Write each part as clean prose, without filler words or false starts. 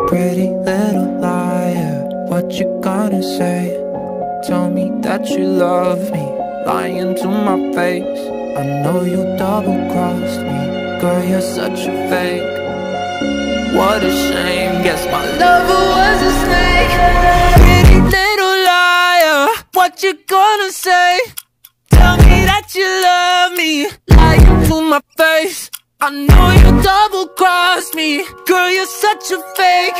Pretty little liar, what you gonna say? Tell me that you love me, lying to my face. I know you double-crossed me, girl, you're such a fake. What a shame, guess my lover was a snake. Pretty little liar, what you gonna say? Tell me that you love me, lying to my face. I know you double-crossed me, girl, you're such a fake.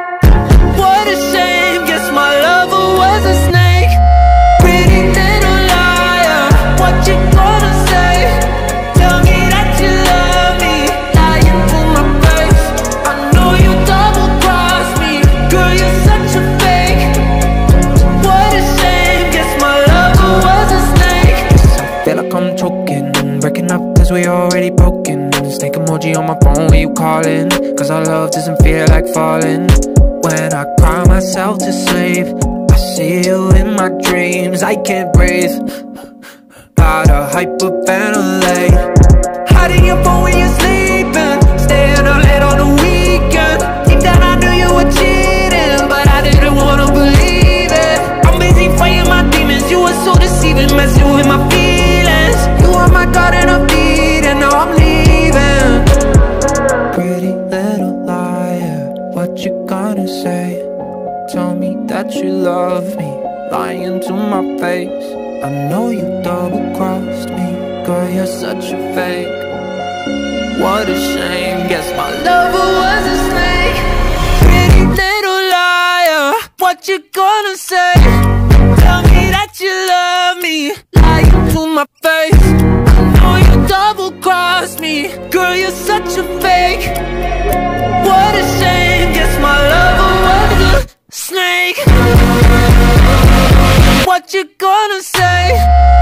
What a shame, guess my lover was a snake. Pretty little liar, what you gonna say? Tell me that you love me, lying to my face. I know you double-crossed me, girl, you're such a fake. What a shame, guess my lover was a snake. I feel like I'm choking, breaking up cause we already broken. Snake emoji on my phone when you calling, cause our love doesn't feel like falling. When I cry myself to sleep, I see you in my dreams. I can't breathe, gotta hyperventilate. Hiding your phone when you're sleeping, staying up late on the weekend. Deep down I knew you were cheating, but I didn't wanna believe it. I'm busy fighting my demons, you were so deceiving, messing with my feelings. You were my garden of Eden, now I'm leaving. Pretty little liar, what you gonna say? Tell me that you love me, lying to my face. I know you double-crossed me, girl, you're such a fake. What a shame, guess my lover was a snake. Pretty little liar, what you gonna say? Tell me that you love me, lying to my face. I know you double-crossed me, girl, you're such a fake. What a shame, guess my lover was a snake. What you gonna say?